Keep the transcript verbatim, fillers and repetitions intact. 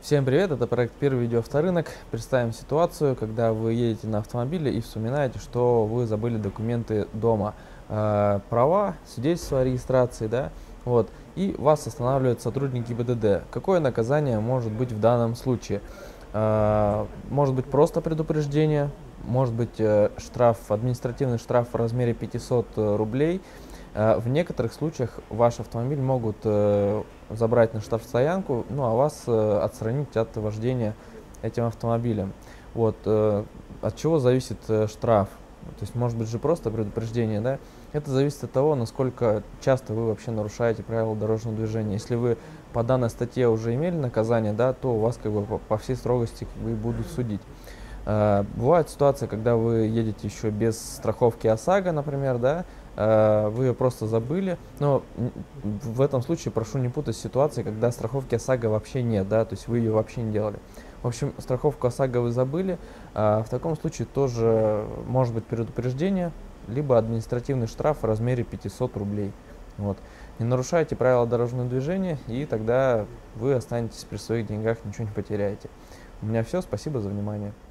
Всем привет, это проект «Первый видеоавторынок». Представим ситуацию, когда вы едете на автомобиле и вспоминаете, что вы забыли документы дома. Э, права, свидетельство о регистрации, да, вот, и вас останавливают сотрудники ГИБДД. Какое наказание может быть в данном случае? Э, может быть просто предупреждение, может быть э, штраф, административный штраф в размере пятисот рублей. В некоторых случаях ваш автомобиль могут э, забрать на штрафстоянку, ну а вас э, отстранить от вождения этим автомобилем. Вот, э, от чего зависит э, штраф? То есть может быть же просто предупреждение, да? Это зависит от того, насколько часто вы вообще нарушаете правила дорожного движения. Если вы по данной статье уже имели наказание, да, то у вас как бы по, по всей строгости как бы и будут судить. Бывает ситуация, когда вы едете еще без страховки ОСАГО, например, да, вы ее просто забыли, но в этом случае прошу не путать с ситуацией, когда страховки ОСАГО вообще нет, да, то есть вы ее вообще не делали. В общем, страховку ОСАГО вы забыли, в таком случае тоже может быть предупреждение, либо административный штраф в размере пятисот рублей. Вот. Не нарушайте правила дорожного движения, и тогда вы останетесь при своих деньгах, ничего не потеряете. У меня все, спасибо за внимание.